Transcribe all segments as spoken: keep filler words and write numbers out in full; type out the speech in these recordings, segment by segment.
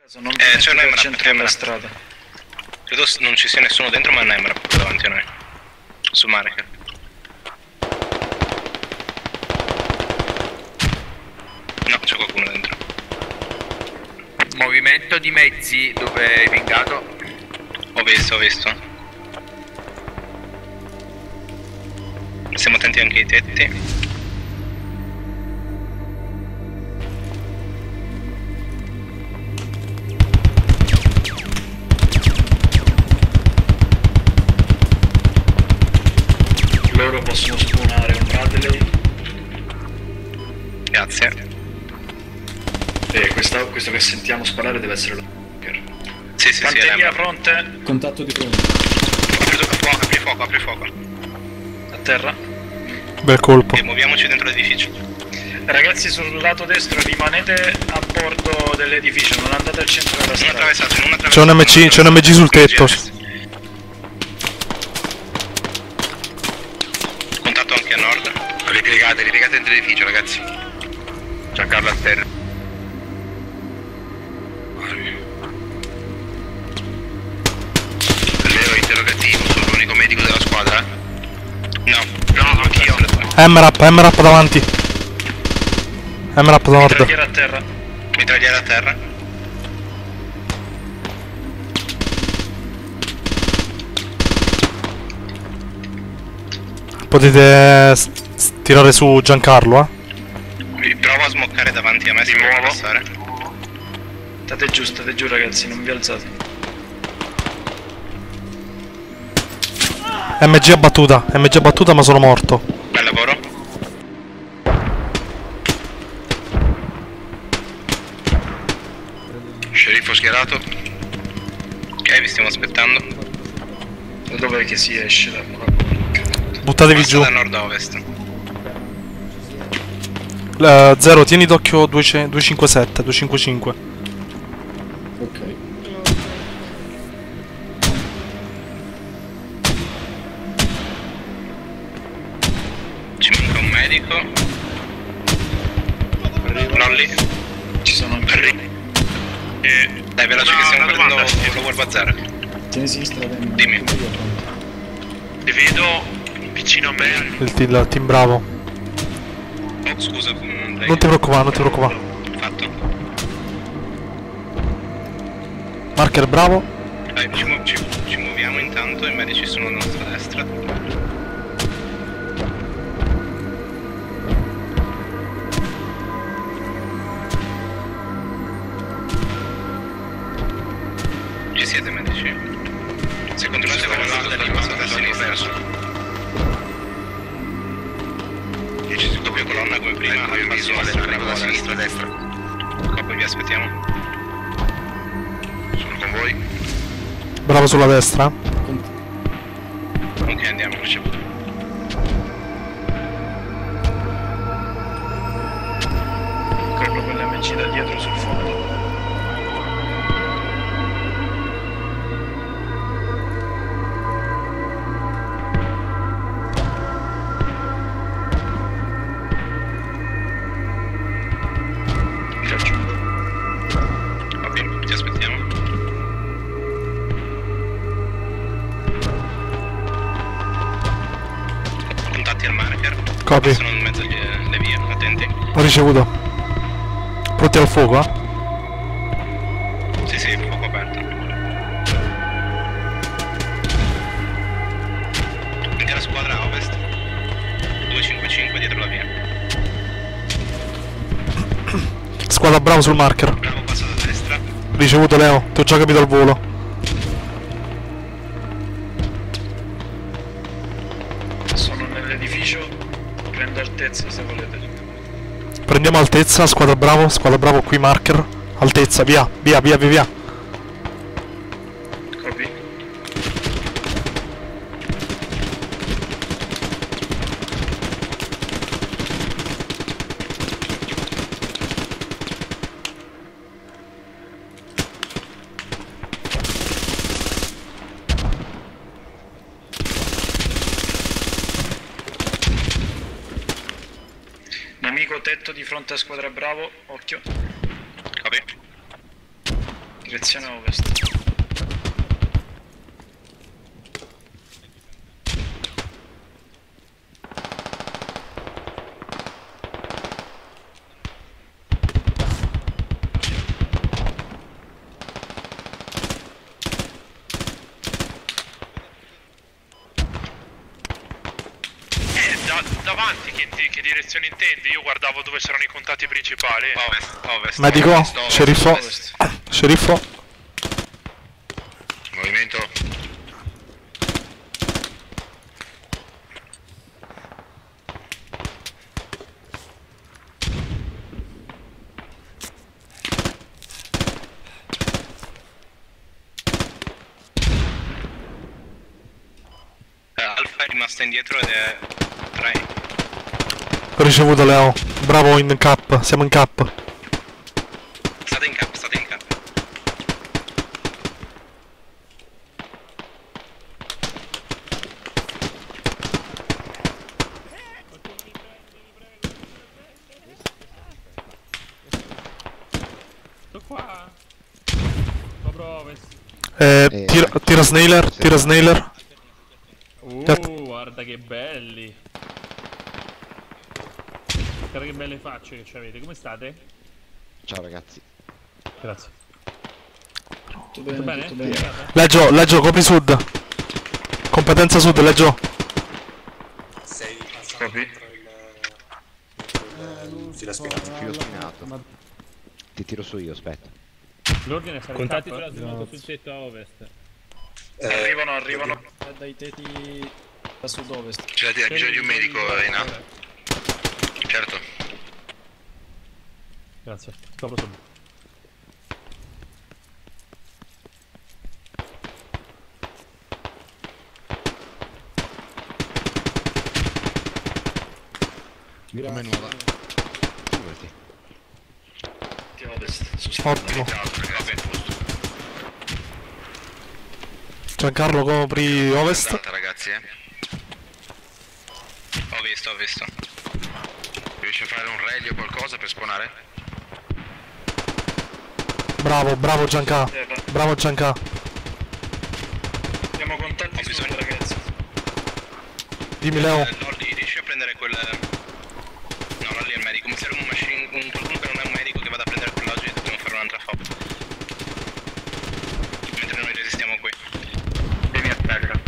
Non eh, c'è un al Emrap, centro della strada. Credo non ci sia nessuno dentro, ma è un Emrap davanti a noi. Sul Marker. No, c'è qualcuno dentro. Movimento di mezzi dove hai pingato. Ho visto, ho visto. Stiamo attenti anche ai tetti. Loro possono spawnare un Bradley. Grazie. E questa, questo che sentiamo sparare deve essere la Marker. Sì, sì, sì. Canteria pronte. Contatto di fronte. Apri fuoco, apri fuoco, apri fuoco. A terra. Bel colpo. E muoviamoci dentro l'edificio. Ragazzi, sul lato destro rimanete a bordo dell'edificio, non andate al centro della Non strada. attraversate, non attraversate. C'è un M C, c'è un M G sul tetto. Contatto anche a nord. Ripiegate, ripiegate dentro l'edificio, ragazzi. Giancarlo a terra. Leo interrogativo, sono l'unico medico della squadra? No, No, anch'io. M-Rap, M-Rap davanti. M-Rap da nord. Mitragliera a terra. mitragliere a terra. Potete s- s- tirare su Giancarlo, eh? Vi provo a smoccare davanti a me, si può passare. State giù, state giù ragazzi, non vi alzate. M G abbattuta, M G abbattuta ma sono morto. Bel lavoro. Sceriffo schierato. Ok, vi stiamo aspettando. Da dov'è che si esce da qua? Buttatevi Passa giù. da nord a ovest. Uh, Zero, tieni d'occhio duecentocinquantasette, duecentocinquantacinque. Ok. Ci manca un medico. Lolly. Ci sono anche Eh, dai, veloce che stiamo perdendo lo World Bazaar. Tieni sinistra, Demi. Dimmi. Ti vedo vicino a me. Il, team- il team bravo. Oh, scusa. mm, lei- Non ti preoccupare, non ti preoccupare. Fatto. Marker bravo. Dai, ci, mu- ci, ci muoviamo intanto, i medici sono alla nostra destra. Ci siete medici? Se continuate a guardare da lì passate a sinistra. Dici doppia colonna come prima, Ecco, io al viso massimo alla alla sinistra, sinistra. a destra. Qua poi vi aspettiamo. Sono con voi. Bravo sulla destra. Ok, andiamo, ricevuto. quello con l'M C da dietro sul fondo. Ok, ti aspettiamo. Contatti al marker. Copy. Sono in mezzo alle alle vie, attenti. Ho ricevuto. Pronti al fuoco, eh? Sì, sì, fuoco aperto. Intera squadra a ovest. duecentocinquantacinque dietro la via. Squadra bravo sul marker. Bravo, passa da destra. Ricevuto Leo, ti ho già capito al volo. Sono nell'edificio, prendo altezza se volete. Prendiamo altezza, squadra bravo, squadra bravo qui marker. Altezza, via, via, via, via, via. Copy. Nemico tetto di fronte a squadra bravo, occhio. Copy. Direzione ovest. Da, davanti che, che direzione intendi? Io guardavo dove c'erano i contatti principali. Ovest, ovest. Medico, ovest, ovest, sceriffo, ovest. sceriffo. Movimento. Eh, Alfa è rimasta indietro ed è tre. Ho ricevuto Leo. Bravo in cap, siamo in cap. State in cap, state in cap. Sto qua. Copro ovest. Eh, Eh, tira, tira Snailer, tira Snailer. Uh, guarda che belli. Guarda che belle facce che ci avete. Come state? Ciao ragazzi. Grazie. Tutto bene, Tutto bene? tutto bene. Tirate? Leggio, leggio, copri sud. Competenza sud, leggio. Copy. Filo spinato. Ti tiro su io, aspetta. L'ordine è stare Contatti in sulla cap? smoke sul tetto a ovest. Arrivano, arrivano. Dai teti da sud-ovest. C'è da- bisogno di un medico, Ina? Certo. Grazie. Copro subito. Come nuova. Figurati. Di ovest. Ottimo. Ragazzi, in posto. Giancarlo, copri ovest. Andata, ragazzi, eh. Ho visto, ho visto. Riesci a fare un rally o qualcosa per spawnare? Bravo, bravo Gianca. Eh, va. Bravo Gianca. Abbiamo contatti Ho su bisogno- ragazzi. Dimmi Leo. Eh, Lolli, riesci a prendere quel... No, Lolli è il medico. Mi serve un machine... un qualcuno che non è un medico che vada a prendere quell'oggi e dobbiamo fare un'altra fob. Mentre noi resistiamo qui. Vieni a terra.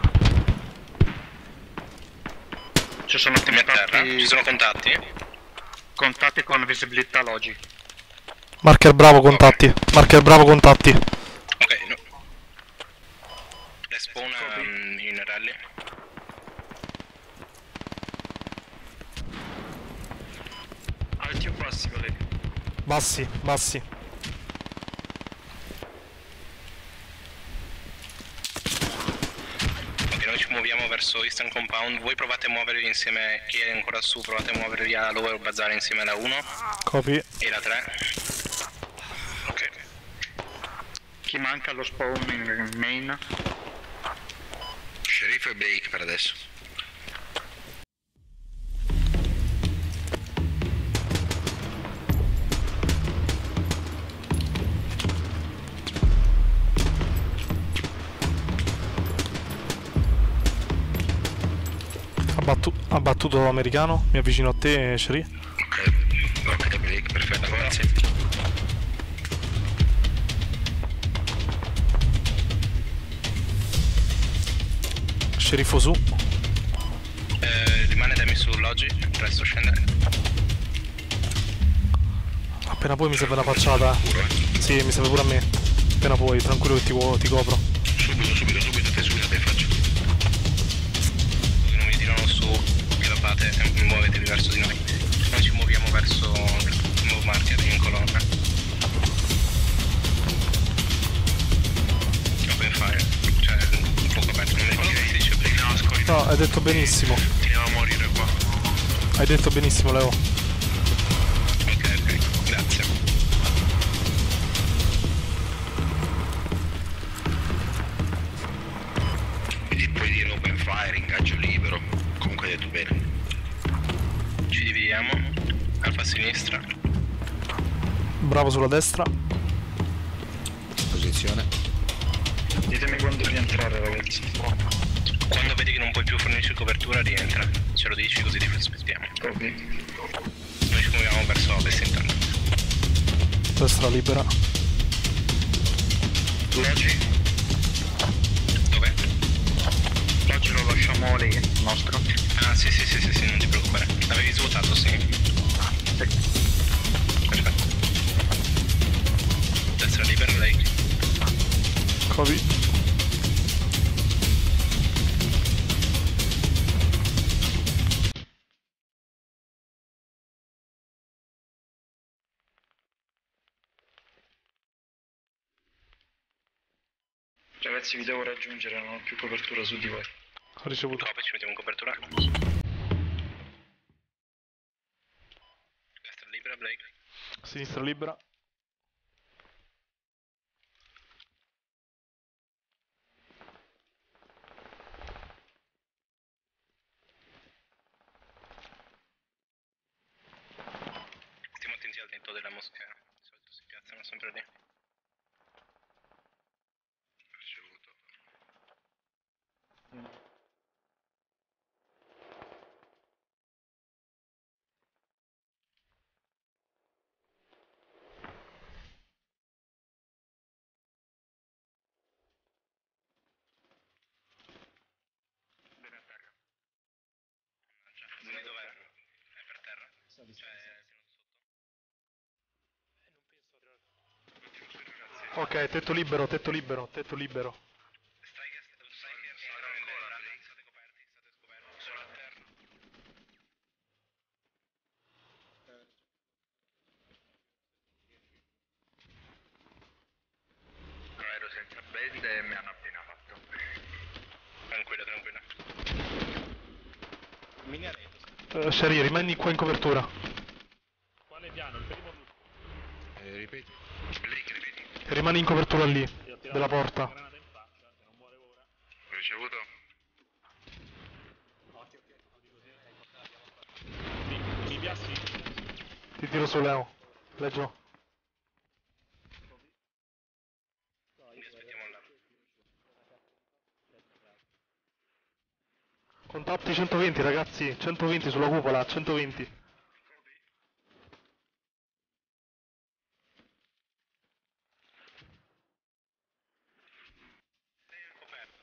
Ci sono Temi a terra. Ci sono contatti? contatti con visibilità logic. Marker bravo, contatti. Marker bravo, contatti. Ok, no. Respawn um, in rally. Alti o bassi, volevi? Bassi, bassi. Ok, noi ci muoviamo verso Eastern Compound. Voi provate a muovervi insieme, chi è ancora su, provate a muovervi a Lower Bazaar insieme alla uno Copy. e la tre. Ok. Chi manca allo spawn in main? Sceriffo e Blake per adesso. Abbattu- abbattuto l'americano. Mi avvicino a te, Sherry. Ok, ok, Blake, perfetto, grazie. Sceriffo su. Eh, rimane Demi su Logi, il resto scende. Appena poi mi serve una facciata. Sì, mi serve pure a me. Appena puoi, tranquillo che ti, co- ti copro. Subito, subito, subito, te subito te faccio. Così non mi tirano su, gravate e muovetevi verso di noi. Noi ci muoviamo verso il nuovo marker in colonna. Open fire, cioè un fuoco aperto, non mi ricordo come si dice prima. No, scorri. No, hai detto benissimo. Finiamo a morire qua. Hai detto benissimo, Leo. Ok, ok, grazie. Quindi puoi dire open fire, ingaggio libero. Comunque hai detto bene. Ci dividiamo. Alfa a sinistra. Bravo sulla destra. posizione. Ditemi quando rientrare, ragazzi. Quando vedi che non puoi più fornirci copertura, rientra. Ce lo dici così ti aspettiamo. Copy. Noi ci muoviamo verso ovest intanto. Destra libera. Logi. Dove? Logi lo lasciamo lì, nostro. Ah sì sì sì sì, sì non ti preoccupare. L'avevi svuotato, sì? Sì. Perfetto. Destra libera lei. Copy. Ragazzi, vi devo raggiungere, non ho più copertura su di voi. Ho ricevuto. Copy, ci mettiamo in copertura. Destra libera, Blake. Sinistra libera. Stiamo attenti al tetto della moschea. Di solito si piazzano sempre lì. Ricevuto. Bene a terra. Mannaggia. Dov'è? È per terra? Cioè, è tenuto sotto? Eh, non penso a tirare. Ok, tetto libero, tetto libero, tetto libero. Striker, striker, ancora, state coperti, state scoperti, sono a terra. Ero senza bende e mi hanno appena fatto. Tranquilla, tranquilla. Uh, Shari, rimani qua in copertura. Quale piano? Il primo giusto. Eh, ripeti. Blake, ripeti. Rimani in copertura lì, Ti ho tirato della una porta. granata in faccia, se non muore ora. Ricevuto. Mi, mi piassi? Ti tiro su Leo. Leggio. Vi aspettiamo là. Contatti centoventi ragazzi, centoventi sulla cupola, centoventi. Coperto.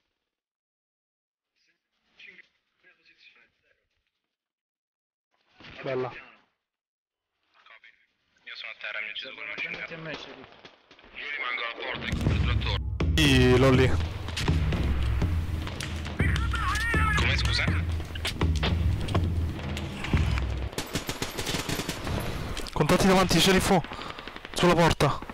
Bella. Copy. Io sono a terra, mi ho ucciso con il machine Metti a gun. me, Sheriff. Io rimango alla porta in copertura attorno. Sì, Lolli. Come, scusa? Contatti davanti, sceriffo. Sulla porta.